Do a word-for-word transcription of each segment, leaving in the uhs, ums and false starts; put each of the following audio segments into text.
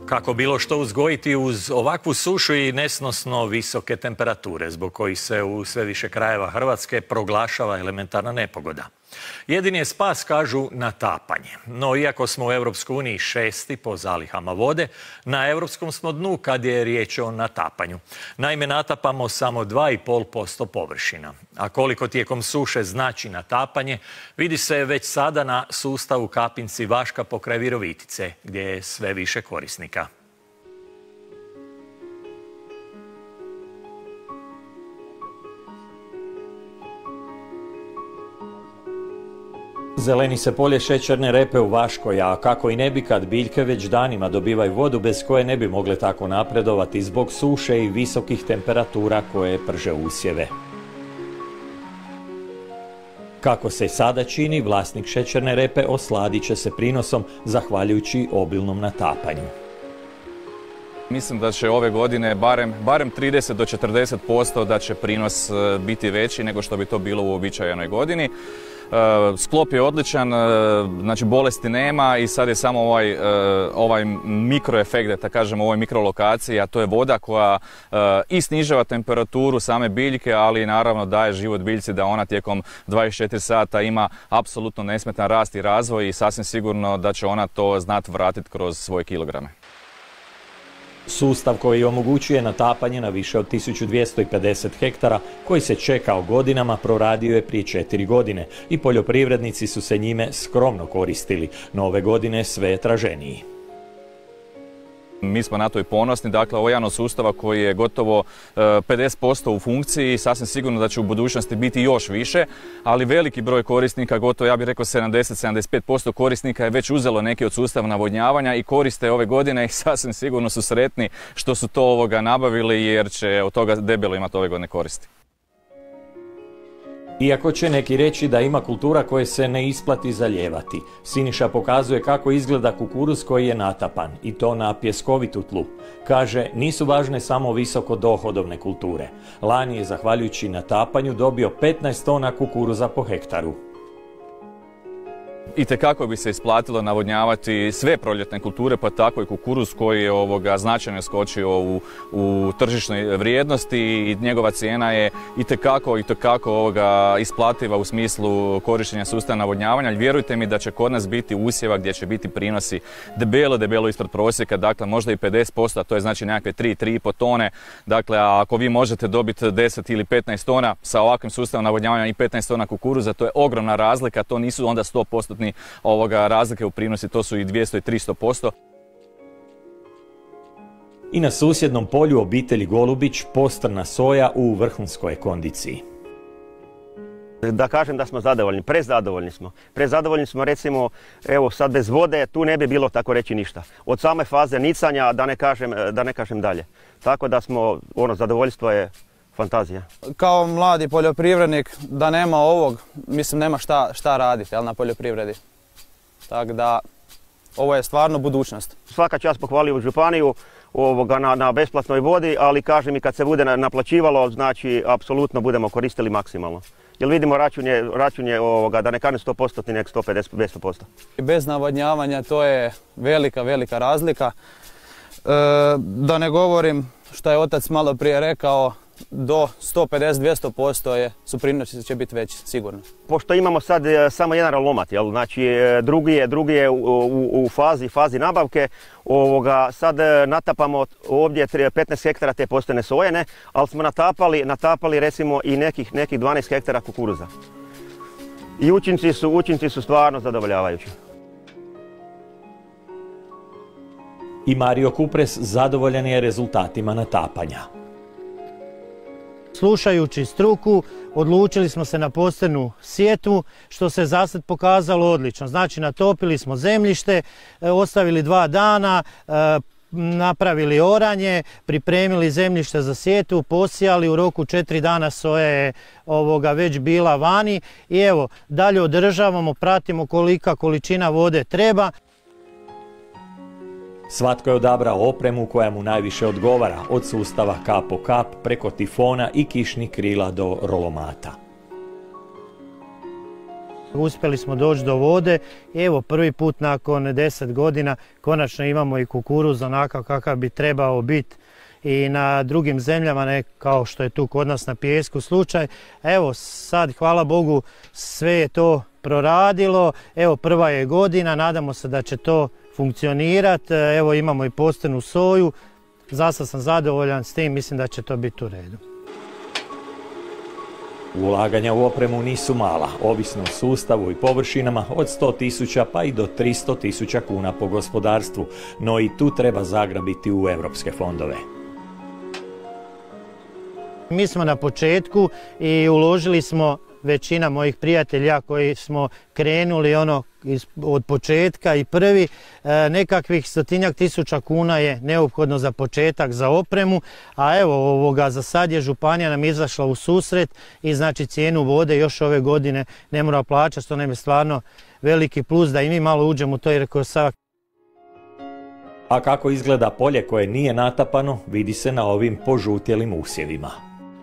Kako bilo što uzgojiti uz ovakvu sušu i nesnosno visoke temperature, zbog kojih se u sve više krajeva Hrvatske proglašava elementarna nepogoda? Jedini je spas, kažu, natapanje. No, iako smo u Europskoj uniji šesti po zalihama vode, na europskom smo dnu kad je riječ o natapanju. Naime, natapamo samo dva i pol posto površina. A koliko tijekom suše znači natapanje, vidi se već sada na sustavu Kapinci Vaška pokraj Virovitice, gdje je sve više korisnika. Zeleni se polje šećerne repe u Vaškoj, a kako i ne bi kad biljke već danima dobivaju vodu bez koje ne bi mogle tako napredovati zbog suše i visokih temperatura koje prže usjeve. Kako se sada čini, vlasnik šećerne repe osladit će se prinosom zahvaljujući obilnom natapanju. Mislim da će ove godine barem, barem trideset do četrdeset posto da će prinos biti veći nego što bi to bilo u uobičajenoj godini. Sklop je odličan, znači bolesti nema i sad je samo ovaj, ovaj mikroefekt, da tako kažemo, u ovoj mikrolokaciji, a to je voda koja i snižava temperaturu same biljke, ali naravno daje život biljci da ona tijekom dvadeset četiri sata ima apsolutno nesmetan rast i razvoj i sasvim sigurno da će ona to znati vratiti kroz svoje kilograme. Sustav koji omogućuje natapanje na više od tisuću dvjesto pedeset hektara, koji se čekao godinama, proradio je prije četiri godine i poljoprivrednici su se njime skromno koristili, no ove godine sve je traženiji. Mi smo na to i ponosni, dakle ovo je jedan od sustava koji je gotovo pedeset posto u funkciji i sasvim sigurno da će u budućnosti biti još više, ali veliki broj korisnika, gotovo ja bih rekao sedamdeset do sedamdeset pet posto korisnika je već uzelo neki od sustava navodnjavanja i koriste ove godine i sasvim sigurno su sretni što su to ovoga nabavili jer će od toga debelo imati ove godine koristi. Iako će neki reći da ima kultura koje se ne isplati zalijevati, Siniša pokazuje kako izgleda kukuruz koji je natapan, i to na pjeskovitu tlu. Kaže, nisu važne samo visoko dohodovne kulture. Lani je, zahvaljujući natapanju, dobio petnaest tona kukuruza po hektaru. Itekako bi se isplatilo navodnjavati sve proljetne kulture, pa tako i kukuruz koji je ovoga značajno skočio u, u tržišnoj vrijednosti i njegova cijena je itekako, itekako ovoga isplativa u smislu korištenja sustava navodnjavanja. Vjerujte mi da će kod nas biti usjeva gdje će biti prinosi debelo, debelo ispred prosjeka, dakle možda i pedeset posto, a to je znači nekakve tri do tri i pol tone. Dakle, a ako vi možete dobiti deset ili petnaest tona sa ovakvim sustavom navodnjavanja i petnaest tona kukuruza, to je ogromna razlika, to nisu onda sto posto ovoga razlike u prinosi, to su i dvjesto i tristo posto. I na susjednom polju obitelji Golubić postrna soja u vrhunskoj kondiciji. Da kažem da smo zadovoljni, prezadovoljni smo. Prezadovoljni smo, recimo, evo sad bez vode tu ne bi bilo tako reći ništa. Od same faze nicanja da ne kažem, da ne kažem dalje. Tako da smo, ono, zadovoljstvo je fantazija. Kao mladi poljoprivrednik, da nema ovog, mislim, nema šta, šta raditi, jel, na poljoprivredi. Tako da, ovo je stvarno budućnost. Svaka čast pohvalio u županiju ovoga, na, na besplatnoj vodi, ali kažem i kad se bude naplaćivalo, znači, apsolutno budemo koristili maksimalno. Jer vidimo račun je, račun je ovoga, da ne kažem sto posto, nek sto pedeset do dvjesto posto. Bez navodnjavanja to je velika, velika razlika. E, da ne govorim što je otac malo prije rekao, do sto pedeset do dvjesto posto je, su prinosi će biti veći, sigurno. Pošto imamo sad e, samo jedan ralomat, jel? Znači e, drugi je, drugi je u, u, u fazi, fazi nabavke, ovoga, sad e, natapamo ovdje petnaest hektara te postojne sojene, ali smo natapali, natapali recimo i nekih, nekih dvanaest hektara kukuruza. I učinci su, učinci su stvarno zadovoljavajući. I Mario Kupres zadovoljan je rezultatima natapanja. Slušajući struku, odlučili smo se na postojnu sjetvu, što se zasad pokazalo odlično. Znači, natopili smo zemljište, ostavili dva dana, napravili oranje, pripremili zemljište za sjetvu, posijali, u roku četiri dana soja je ovoga već bila vani i evo, dalje održavamo, pratimo kolika količina vode treba. Svatko je odabrao opremu koja mu najviše odgovara, od sustava kap po kap, preko tifona i kišnih krila do rolomata. Uspjeli smo doći do vode i evo prvi put nakon deset godina konačno imamo i kukuruz onakav kakav bi trebao biti i na drugim zemljama, ne kao što je tu kod nas na pijesku slučaj. Evo sad, hvala Bogu, sve je to proradilo, evo prva je godina, nadamo se da će to funkcionirati, evo imamo i postenu soju, zasad sam zadovoljan s tim, mislim da će to biti u redu. Ulaganja u opremu nisu mala, ovisno o sustavu i površinama od sto tisuća pa i do tristo tisuća kuna po gospodarstvu, no i tu treba zagrabiti u europske fondove. Mi smo na početku i uložili smo, većina mojih prijatelja koji smo krenuli ono od početka i prvi, nekakvih stotinjak tisuća kuna je neophodno za početak za opremu, a evo ovoga za sad je županija nam izašla u susret i znači cijenu vode još ove godine ne mora plaćati, što nam je stvarno veliki plus da i mi malo uđemo u to jer ko sad. A kako izgleda polje koje nije natapano, vidi se na ovim požutjelim usjevima.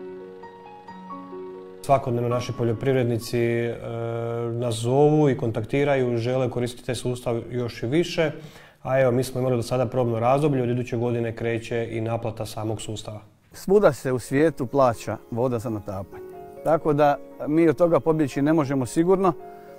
Svakodnevno naši poljoprivrednici e, nas zovu i kontaktiraju, žele koristiti taj sustav još i više, a evo mi smo imali do sada probno razdoblje, od iduće godine kreće i naplata samog sustava. Svuda se u svijetu plaća voda za natapanje, tako da mi od toga pobjeći ne možemo sigurno.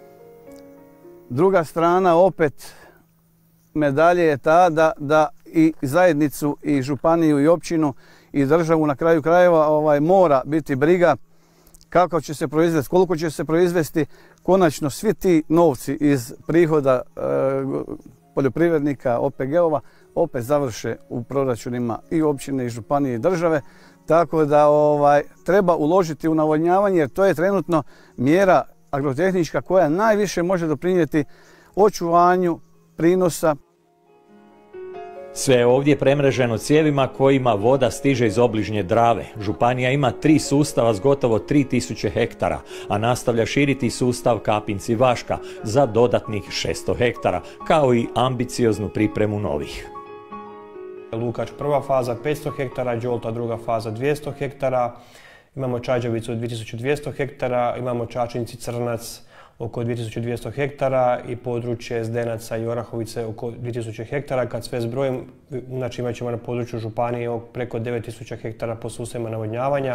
Druga strana opet medalje je ta da, da i zajednicu, i županiju, i općinu, i državu na kraju krajeva ovaj, mora biti briga kako će se proizvesti, koliko će se proizvesti. Konačno svi ti novci iz prihoda e, poljoprivrednika, O P G-ova opet završe u proračunima i općine, i županije, i države. Tako da ovaj, treba uložiti u navodnjavanje jer to je trenutno mjera agrotehnička koja najviše može doprinijeti očuvanju prinosa. Sve je ovdje premreženo cijevima kojima voda stiže iz obližnje Drave. Županija ima tri sustava s gotovo tri tisuće hektara, a nastavlja širiti sustav Kapinci-Vaška za dodatnih šesto hektara, kao i ambicioznu pripremu novih. Lukač prva faza petsto hektara, Đolta druga faza dvjesto hektara, imamo Čađavicu dvije tisuće dvjesto hektara, imamo Čačinci Crnac oko dvije tisuće dvjesto hektara i područje Zdenaca i Orahovice oko dvije tisuće hektara. Kad sve zbrojim, znači imat ćemo na području županije preko devet tisuća hektara po sustavima navodnjavanja.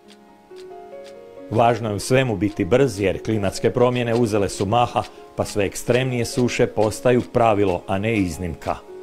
Važno je u svemu biti brz jer klimatske promjene uzele su maha, pa sve ekstremnije suše postaju pravilo, a ne iznimka.